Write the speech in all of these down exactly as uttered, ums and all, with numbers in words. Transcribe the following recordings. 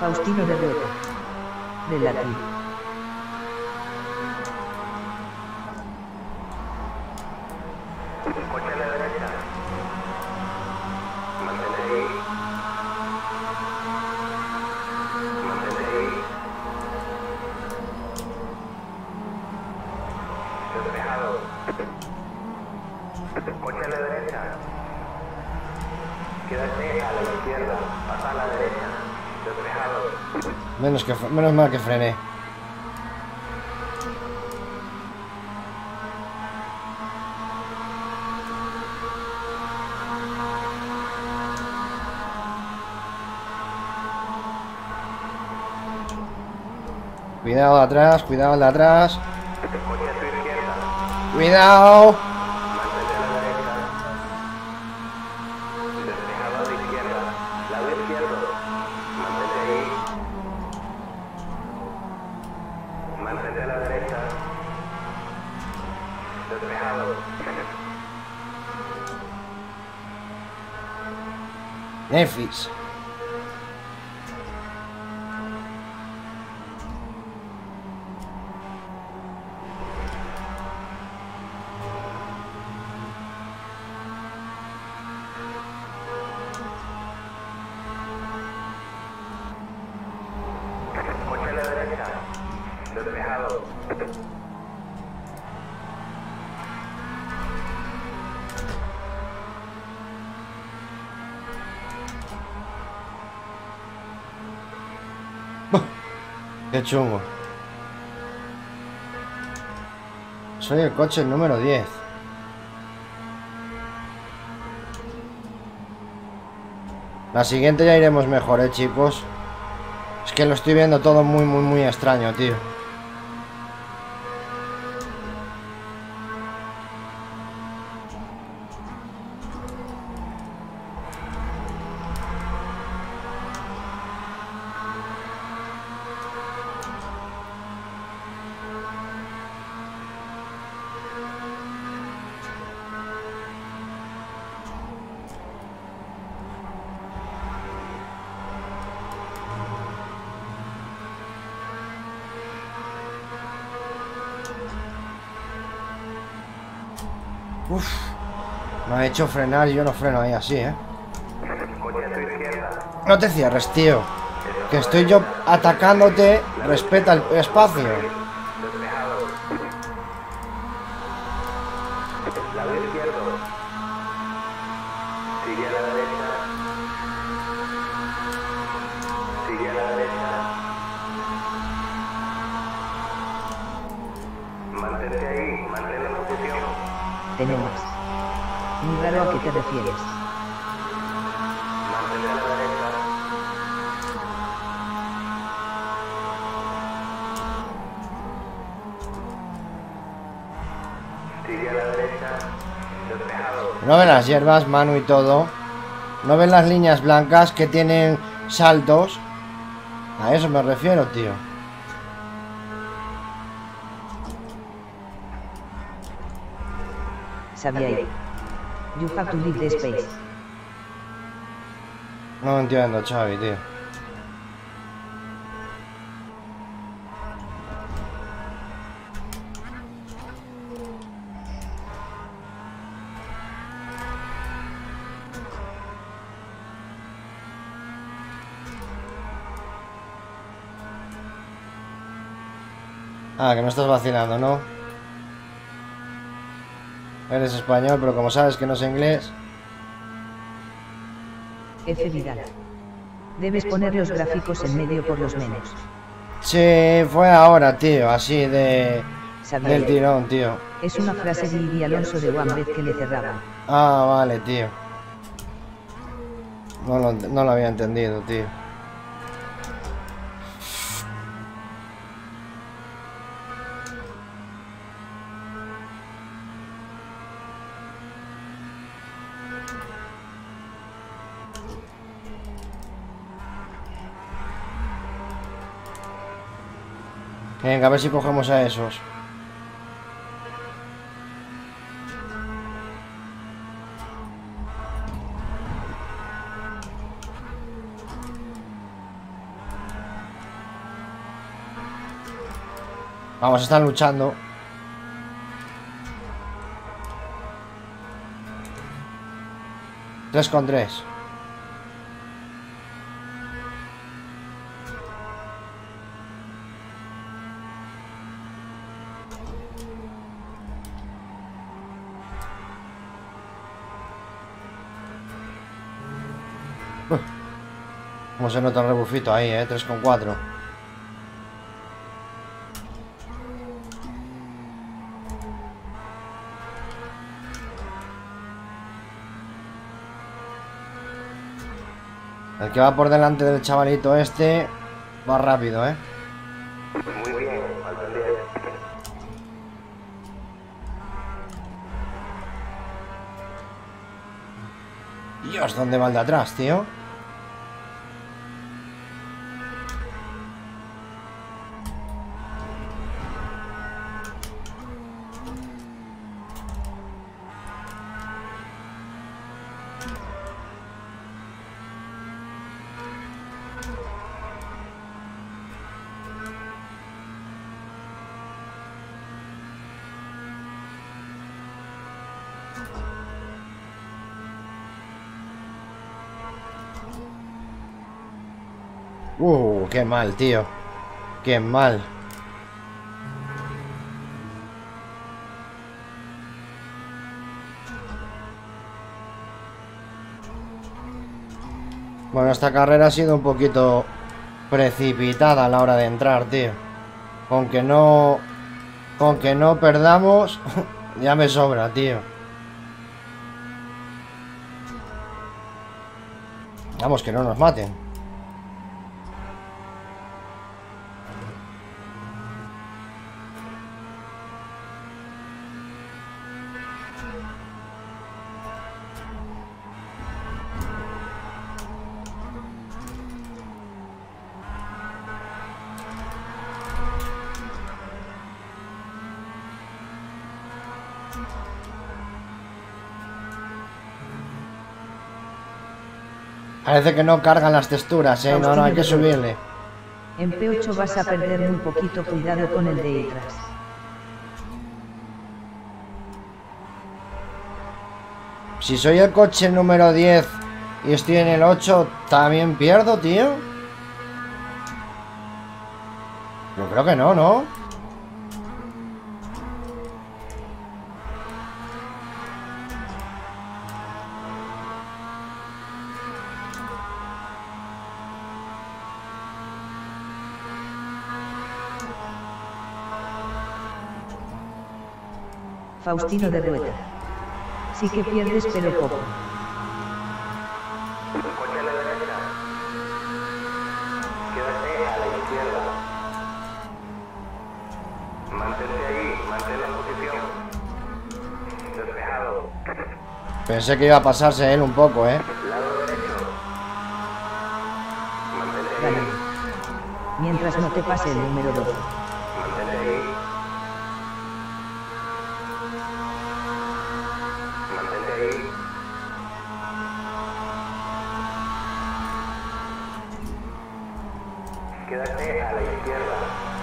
Faustino de Rueda. Relativo. Coche a la derecha. Mantente ahí. Mantente ahí. Despejado. Coche a la derecha. Quédate a la izquierda. Pasa a la derecha. Despejado. Menos, que, menos mal que frené. Cuidado de atrás, cuidado de atrás. Coche a tu izquierda. Cuidado. Mantente a la derecha. Despejado a la izquierda. Lado izquierdo. Mantente ahí. Mantente a la derecha. Despejado. Nefis. Coche a la derecha. Despejado. Qué chungo. Soy el coche número diez. La siguiente ya iremos mejor, eh, chicos. Es que lo estoy viendo todo muy, muy, muy extraño, tío. Uf, me ha hecho frenar y yo no freno ahí así, ¿eh? Coche a tu izquierda. No te cierres, tío. Que estoy yo atacándote. Respeta el espacio. Despejado. Lado izquierdo. Sigue a la derecha. Sigue a la derecha. Mantente ahí. Mantén la posición. Tenemos. Muy raro a qué te refieres. Mantente a la derecha. Sigue a la derecha. Despejado. No ven las hierbas, Manu y todo. No ven las líneas blancas que tienen saltos. A eso me refiero, tío. Xavier. You have to leave the space. No entiendo, Xavi, tío. Ah, que no estás vacilando, ¿no? Eres español, pero como sabes que no sé inglés. F. Vidal. Debes poner los gráficos en medio por los menos. Sí, fue ahora, tío, así de... Xavier. del tirón, tío. Es una frase de Ibi Alonso de One vez que le cerraba. Ah, vale, tío. No lo, no lo había entendido, tío. Venga, a ver si cogemos a esos. Vamos, están luchando. Tres con tres. Como se nota el rebufito ahí, eh, tres con cuatro. El que va por delante del chavalito este va rápido, eh. Muy bien, faltan diez. Dios, ¿dónde va el de atrás, tío? Uh, qué mal, tío. Qué mal. Bueno, esta carrera ha sido un poquito precipitada a la hora de entrar, tío. Con que no... Con que no perdamos, ya me sobra, tío. Vamos, que no nos maten. Parece que no cargan las texturas, eh. No, no, hay que subirle. En P ocho vas a perder muy poquito, cuidado con el de detrás. Si soy el coche número diez y estoy en el ocho, ¿también pierdo, tío? Yo creo que no, ¿no? Faustino de Rueda. Sí que pierdes, pero poco. Coche a la derecha. Quédate a la izquierda. Mantente ahí, mantén la posición. Despejado. Pensé que iba a pasarse él un poco, eh. Lado derecho. Mantente Dale. ahí. Mientras no te pase el número dos. Mantente ahí. Mantente ahí. Quédate a la izquierda.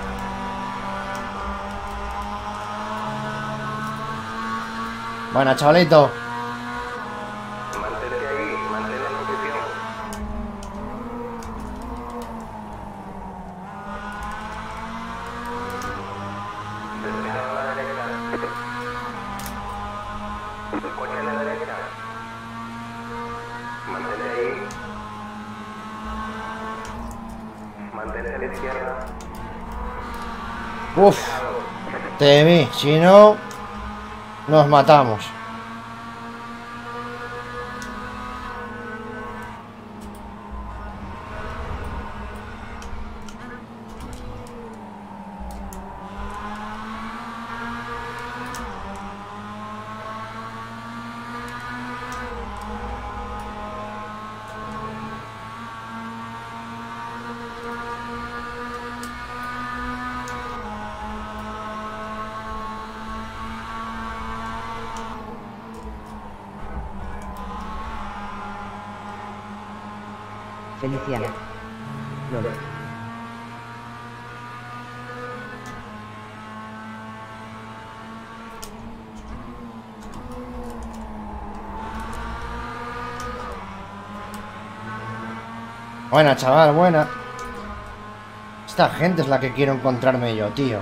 Bueno, chavalito. Mantente ahí, mantén la posición. Despejado a la derecha. Coche a la derecha. Mantente ahí. Mantente a la izquierda. Uf, te vi. Si no, nos matamos. Feliciano. Lol. Buena, chaval, buena. Esta gente es la que quiero encontrarme yo, tío.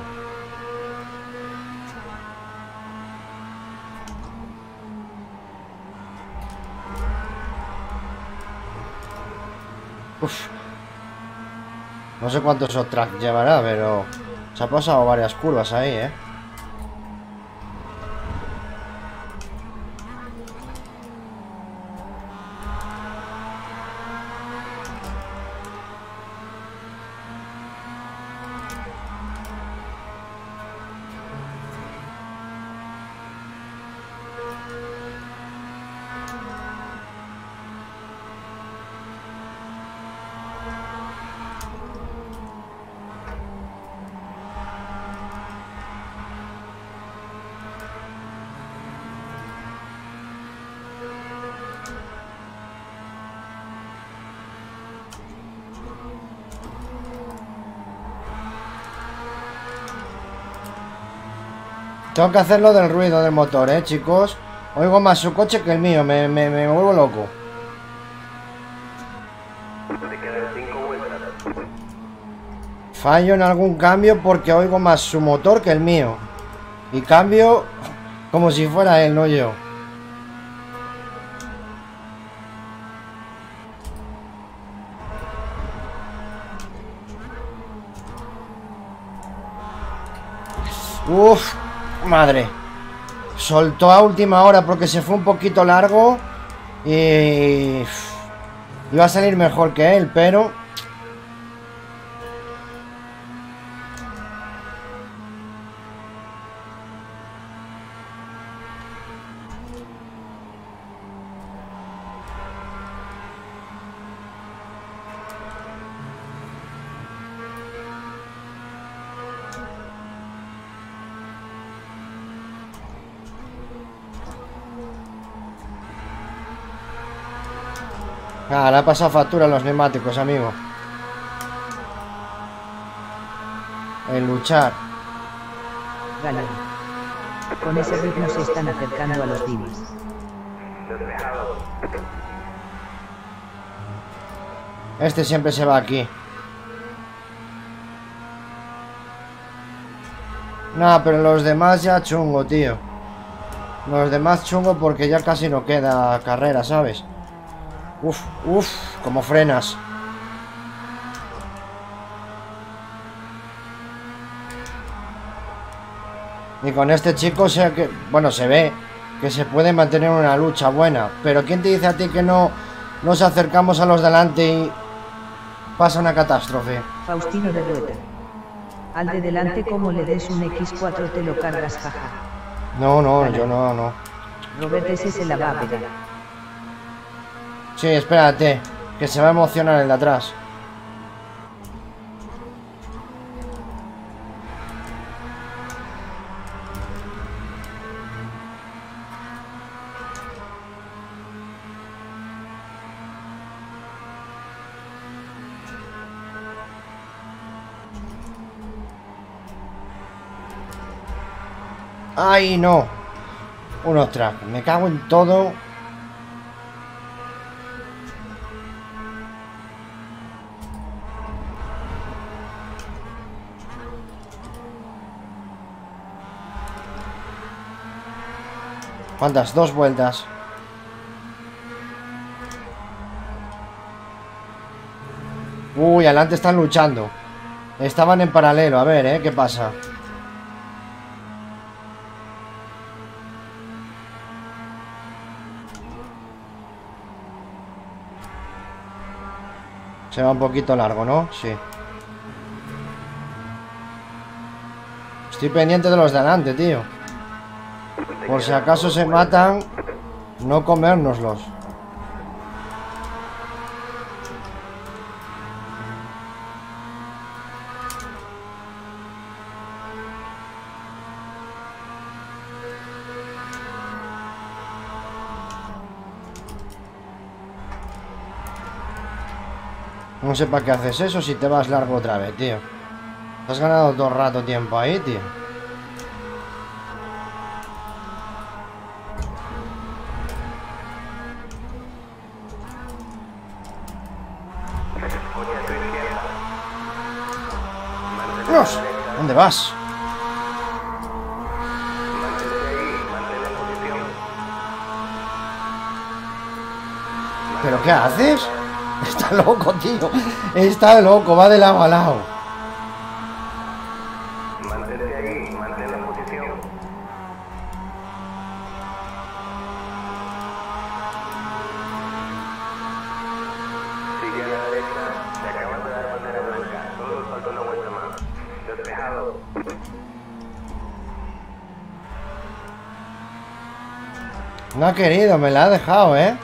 Uf. No sé cuántos track llevará, pero se ha pasado varias curvas ahí, ¿eh? Tengo que hacerlo del ruido del motor, eh, chicos. Oigo más su coche que el mío, me, me, me vuelvo loco. Te quedan cinco vueltas. Fallo en algún cambio porque oigo más su motor que el mío. Y cambio como si fuera él, no yo. Uf, madre. Soltó a última hora porque se fue un poquito largo. Y iba a salir mejor que él, pero ah, le ha pasado factura a los neumáticos, amigo. El luchar. Gala. Con ese ritmo se están acercando a los Dimas. Despejado. Este siempre se va aquí. Nah, pero los demás ya chungo, tío. Los demás chungo porque ya casi no queda carrera, ¿sabes? Uf, uf, como frenas. Y con este chico sé que, bueno, se ve que se puede mantener una lucha buena. Pero ¿quién te dice a ti que no nos acercamos a los delante y pasa una catástrofe? Faustino de Rueda. Al de delante como le des un equis cuatro te lo cargas, jaja. No, no, yo no, no. Robert ese se la va a pegar. Sí, espérate, que se va a emocionar el de atrás. ¡Ay, no! Unos tracks, me cago en todo. ¿Cuántas? Dos vueltas. Uy, adelante están luchando. Estaban en paralelo, a ver, ¿eh? ¿Qué pasa? Se va un poquito largo, ¿no? Sí. Estoy pendiente de los de adelante, tío. Por si acaso se matan, no comérnoslos. No sé para qué haces eso si te vas largo otra vez, tío. Te has ganado todo el rato tiempo ahí, tío. vámonos. ¿Dónde vas? Mantente ahí, mantén la posición. ¿Pero qué haces? Está loco, tío. Está loco, va de lado a lado. Mantente ahí, mantén la posición. Sigue a la derecha, te acabas de dar bandera blanca, solo nos falta una vuelta más. Despejado. No ha querido, me la ha dejado, ¿eh?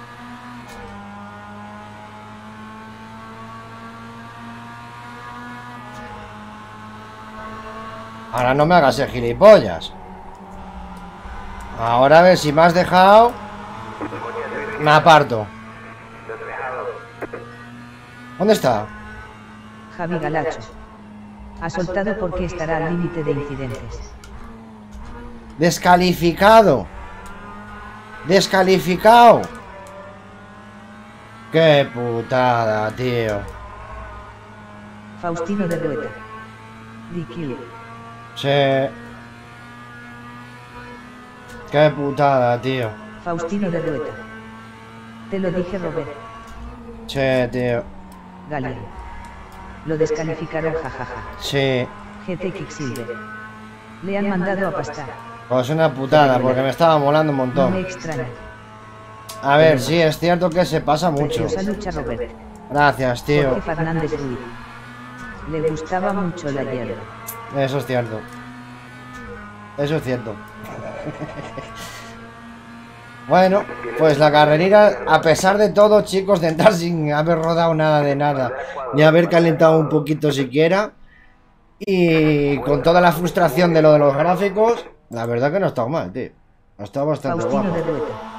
Ahora no me hagas el gilipollas. Ahora a ver si me has dejado. Me aparto. Despejado. ¿Dónde está? Javi Galacho. Ha soltado porque estará al límite de incidentes. Descalificado. Descalificado. Qué putada, tío. Faustino de Rueta. D Q. Sí. Qué putada, tío. Faustino de Rueta. Te lo dije, Robert. Sí, tío. Galia. Lo descalificaron, jajaja. Sí. G T Quicksilver. Le han mandado a pastar. Pues una putada, porque me estaba molando un No me montón. extraña. A ver, sí, es cierto que se pasa mucho. Preciosa lucha, Robert. Gracias, tío. Jorge Fernández Ruiz. Le gustaba mucho la hierba. Eso es cierto. Eso es cierto. Bueno, pues la carrerita, a pesar de todo, chicos, de entrar sin haber rodado nada de nada, ni haber calentado un poquito siquiera, y con toda la frustración de lo de los gráficos, la verdad que no ha estado mal, tío. Ha estado bastante Faustino guapo. de Rueta.